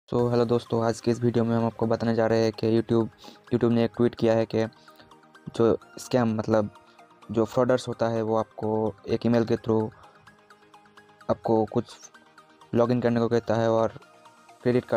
hello दोस्तों, आज की इस वीडियो में हम आपको बताने जा रहे हैं कि यूट्यूब ने एक ट्वीट किया है कि जो स्कैम मतलब जो फ्रॉडर्स होता है वो आपको एक ईमेल के थ्रू आपको कुछ लॉगिन करने को कहता है और क्रेडिट कार्ड